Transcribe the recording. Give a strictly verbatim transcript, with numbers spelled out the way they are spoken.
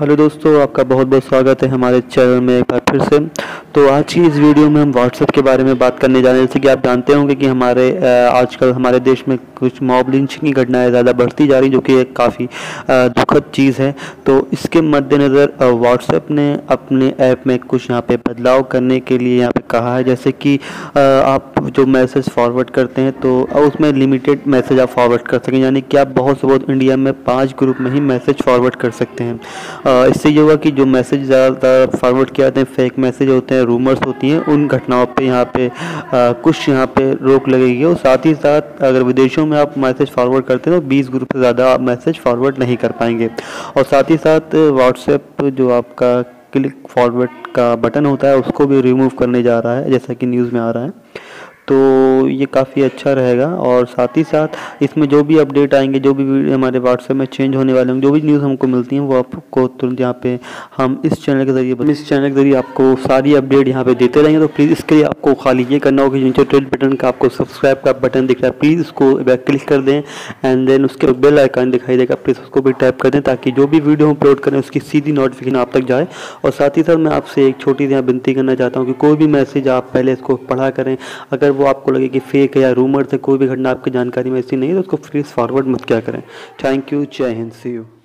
Hello दोस्तों, आपका बहुत बहुत स्वागत है हमारे चैनल में एक बार फिर से। तो आज की इस वीडियो में हम व्हाट्सएप के बारे में बात करने जा रहे हैं। जैसे कि आप जानते होंगे कि हमारे आजकल हमारे देश में कुछ मॉब लिंचिंग की घटनाएं ज़्यादा बढ़ती जा रही, जो कि एक काफ़ी दुखद चीज़ है। तो इसके मद्देनज़र व्हाट्सएप ने अपने ऐप में कुछ यहाँ पे बदलाव करने के लिए यहाँ पे कहा है। जैसे कि आप जो मैसेज फॉरवर्ड करते हैं तो उसमें लिमिटेड मैसेज आप फॉरवर्ड कर सकें, यानी कि आप बहुत से बहुत इंडिया में पाँच ग्रुप में ही मैसेज फॉरवर्ड कर सकते हैं। इससे ये होगा कि जो मैसेज ज़्यादातर फॉरवर्ड किए जाते हैं फेक मैसेज होते हैं, रूमर्स होती हैं, उन घटनाओं पे यहाँ पे आ, कुछ यहाँ पे रोक लगेगी। और साथ ही साथ अगर विदेशों में आप मैसेज फॉरवर्ड करते हैं तो बीस ग्रुप से ज़्यादा आप मैसेज फॉरवर्ड नहीं कर पाएंगे। और साथ ही साथ व्हाट्सएप जो आपका क्लिक फॉरवर्ड का बटन होता है उसको भी रिमूव करने जा रहा है, जैसा कि न्यूज़ में आ रहा है। तो ये काफ़ी अच्छा रहेगा। और साथ ही साथ इसमें जो भी अपडेट आएंगे, जो भी हमारे व्हाट्सएप में चेंज होने वाले होंगे, जो भी न्यूज़ हमको मिलती हैं वो आपको तुरंत यहाँ पे हम इस चैनल के ज़रिए इस चैनल के ज़रिए आपको सारी अपडेट यहाँ पे देते रहेंगे। तो प्लीज़ इसके लिए आपको खाली ये करना होगा कि नीचे रेड बटन का आपको सब्सक्राइब का बटन दिख रहा है, प्लीज़ उसको क्लिक कर दें। एंड देन उसके बेल आइकन दिखाई देगा, प्लीज़ उसको भी टैप कर दें ताकि जो भी वीडियो हम अपलोड करें उसकी सीधी नोटिफिकेशन आप तक जाए। और साथ ही साथ मैं आपसे एक छोटी सी विनती करना चाहता हूँ कि कोई भी मैसेज आप पहले इसको पढ़ा करें। अगर वो आपको लगे कि फेक है या रूमर से कोई भी घटना आपकी जानकारी में ऐसी नहीं है तो उसको प्लीज़ फॉरवर्ड मत क्या करें। थैंक यू, जय हिंद, सी यू।